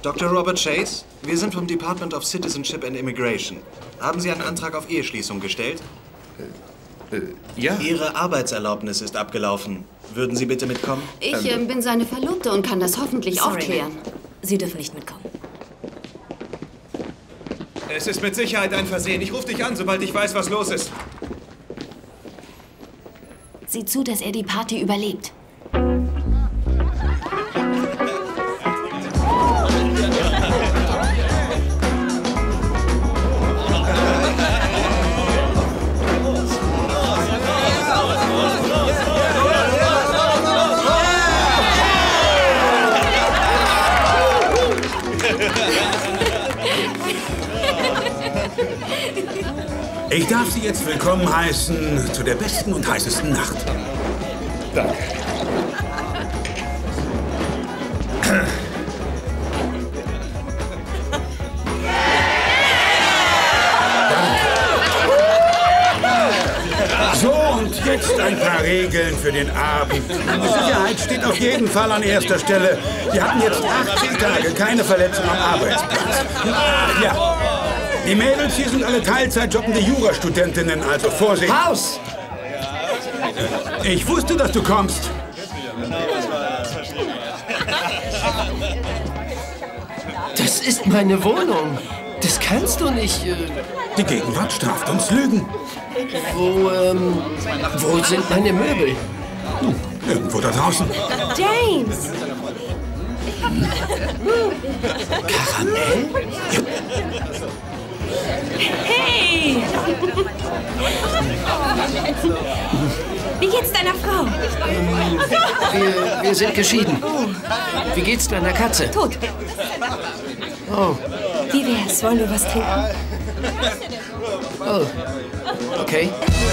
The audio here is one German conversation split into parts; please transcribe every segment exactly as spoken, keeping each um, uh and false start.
Doktor Robert Chase, wir sind vom Department of Citizenship and Immigration. Haben Sie einen Antrag auf Eheschließung gestellt? Äh, äh, ja. Ihre Arbeitserlaubnis ist abgelaufen. Würden Sie bitte mitkommen? Ich äh, bin seine Verlobte und kann das hoffentlich Sorry, aufklären. Sie dürfen nicht mitkommen. Es ist mit Sicherheit ein Versehen. Ich rufe dich an, sobald ich weiß, was los ist. Sieh zu, dass er die Party überlebt. Ich darf Sie jetzt willkommen heißen zu der besten und heißesten Nacht. Danke. So, und jetzt ein paar Regeln für den Abend. Die Sicherheit steht auf jeden Fall an erster Stelle. Wir hatten jetzt achtzehn Tage keine Verletzung am Arbeitsplatz. Ach ja. Die Mädels hier sind alle Teilzeitjobbende Jurastudentinnen, also Vorsicht. Haus! Ich wusste, dass du kommst. Das ist meine Wohnung. Das kannst du nicht. Äh Die Gegenwart straft uns Lügen. wo, ähm, wo sind meine Möbel? Hm, irgendwo da draußen. James! Karamell? Ja. Hey! Wie geht's deiner Frau? Wir, wir sind geschieden. Wie geht's deiner Katze? Tot. Oh, Wie wär's? Wollen wir was trinken? oh. Okay.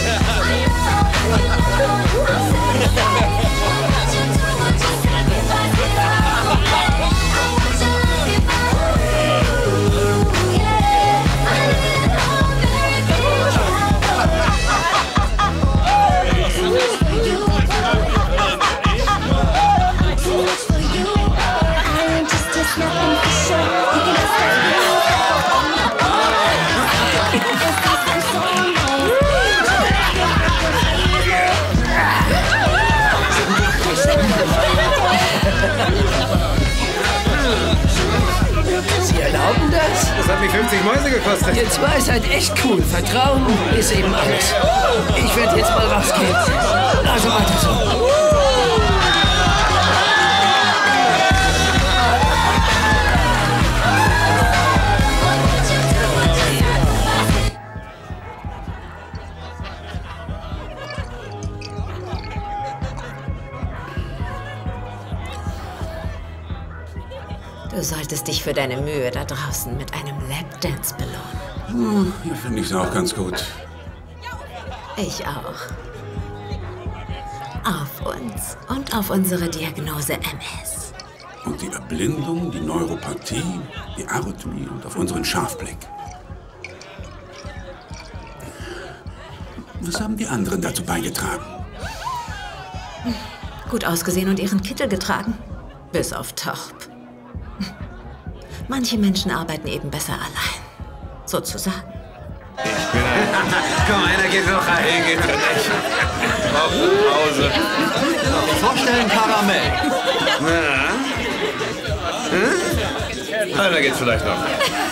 Sie erlauben das? Das hat mich fünfzig Mäuse gekostet. Ihr zwei seid echt cool. Vertrauen ist eben alles. Ich werde jetzt mal rausgehen. Also weiter so. Du solltest dich für deine Mühe da draußen mit einem Lapdance belohnen. Hm, hier finde ich es auch ganz gut. Ich auch. Auf uns und auf unsere Diagnose M S. Und die Erblindung, die Neuropathie, die Arrhythmie und auf unseren Scharfblick. Was haben die anderen dazu beigetragen? Gut ausgesehen und ihren Kittel getragen. Bis auf taub. Manche Menschen arbeiten eben besser allein. Sozusagen. Komm, einer geht noch rein. Hier geht er nicht. Auf nach Hause. Vorstellen Karamell. Na? Hm? Einer geht vielleicht noch.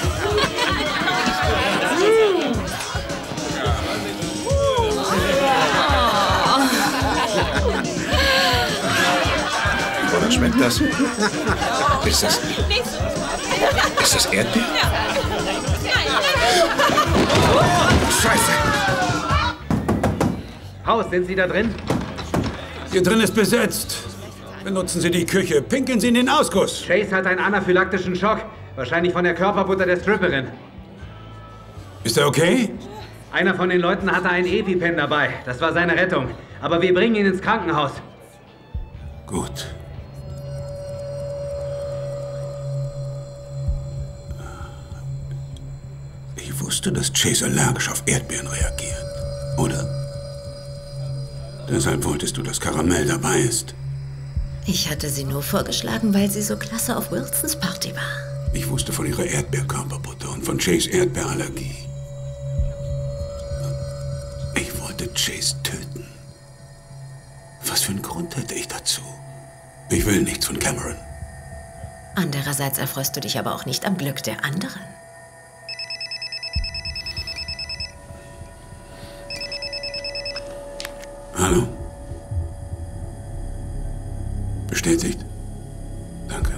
Oder schmeckt das? Ist das... Ist das Erdbeer? Scheiße! Haus, sind Sie da drin? Hier drin ist besetzt. Benutzen Sie die Küche. Pinkeln Sie in den Ausguss. Chase hat einen anaphylaktischen Schock. Wahrscheinlich von der Körperbutter der Stripperin. Ist er okay? Einer von den Leuten hatte einen EpiPen dabei. Das war seine Rettung. Aber wir bringen ihn ins Krankenhaus. Gut. Ich wusste, dass Chase allergisch auf Erdbeeren reagiert. Oder? Deshalb wolltest du, dass Karamell dabei ist. Ich hatte sie nur vorgeschlagen, weil sie so klasse auf Wilsons Party war. Ich wusste von ihrer Erdbeerkörperbutter und von Chase Erdbeerallergie. Ich wollte Chase töten. Was für einen Grund hätte ich dazu? Ich will nichts von Cameron. Andererseits erfreust du dich aber auch nicht am Glück der anderen. Hallo? Bestätigt? Danke.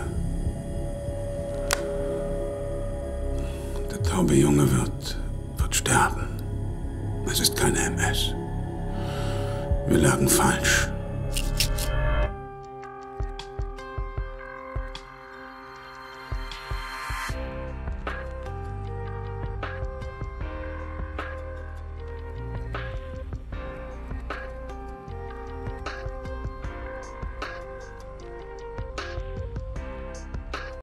Der taube Junge wird, wird sterben. Es ist keine M S. Wir lagen falsch.